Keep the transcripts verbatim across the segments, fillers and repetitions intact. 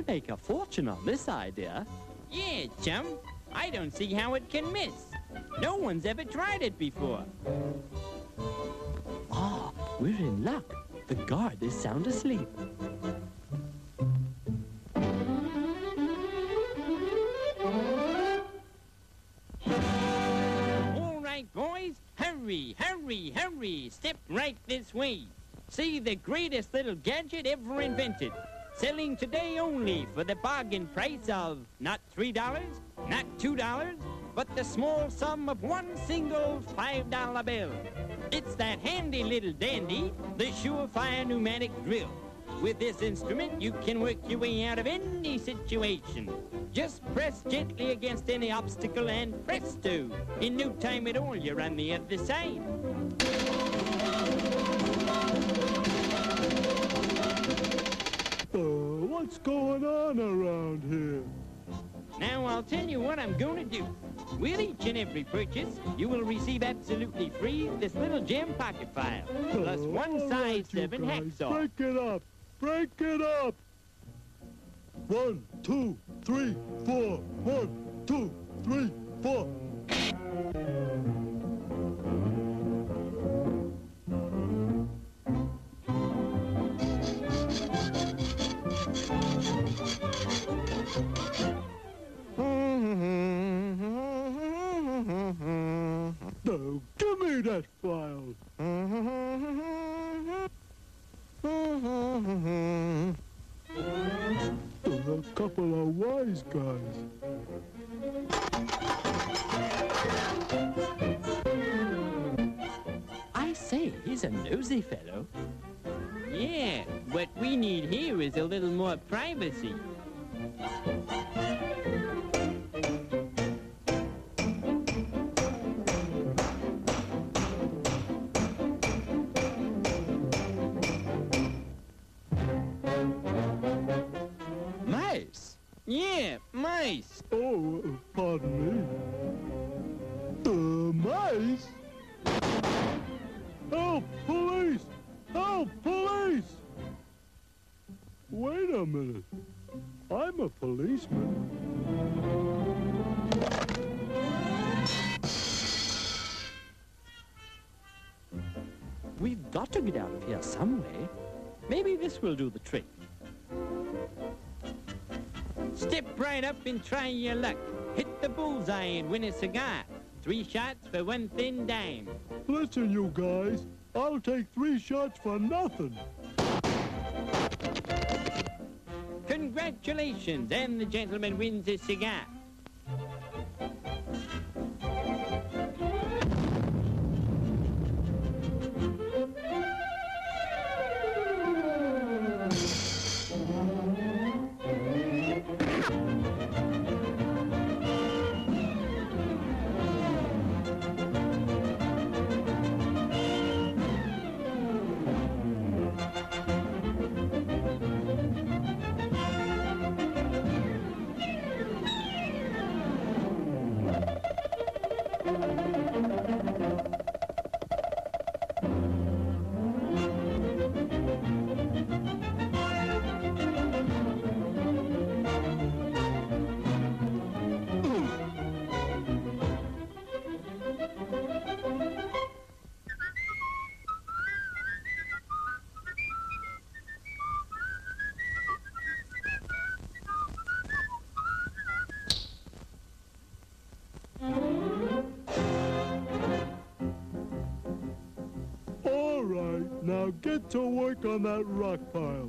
I'll make a fortune on this idea. Yeah, chum. I don't see how it can miss. No one's ever tried it before. Ah, we're in luck. The guard is sound asleep. All right, boys. Hurry, hurry, hurry. Step right this way. See the greatest little gadget ever invented. Selling today only for the bargain price of not three dollars, not two dollars, but the small sum of one single five dollar bill. It's that handy little dandy, the Surefire pneumatic drill. With this instrument, you can work your way out of any situation. Just press gently against any obstacle and presto, in no time at all, you're on the other side. Uh, what's going on around here? Now, I'll tell you what I'm going to do. With each and every purchase, you will receive absolutely free this little gem pocket file, plus Uh, one all size right, you seven guys, hacksaw. Break it up! Break it up! One, two, three, four. One, two, three, four. No, give me that file. A couple of wise guys. I say, he's a nosy fellow. Yeah, what we need here is a little more privacy. Mice! Yeah, mice. Oh, uh, pardon me. Uh, mice? Help, police! Help, police! Wait a minute. I'm a policeman. We've got to get out of here some way. Maybe this will do the trick. Step right up and try your luck. Hit the bullseye and win a cigar. Three shots for one thin dime. Listen, you guys. I'll take three shots for nothing. Congratulations, and the gentleman wins a cigar. All right, now get to work on that rock pile.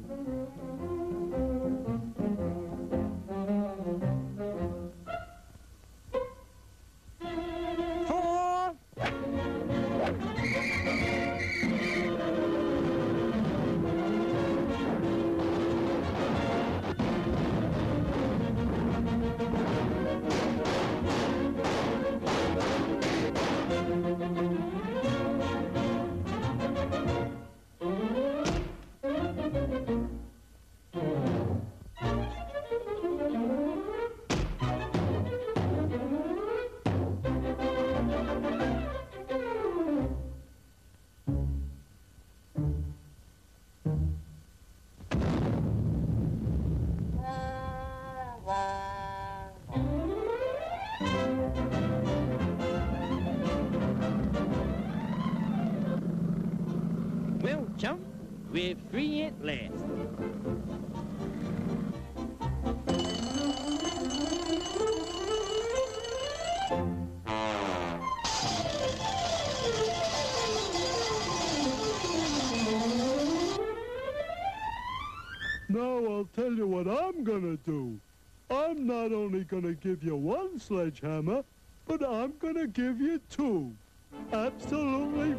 Four. We're free at last. Now I'll tell you what I'm gonna do. I'm not only gonna give you one sledgehammer, but I'm gonna give you two. Absolutely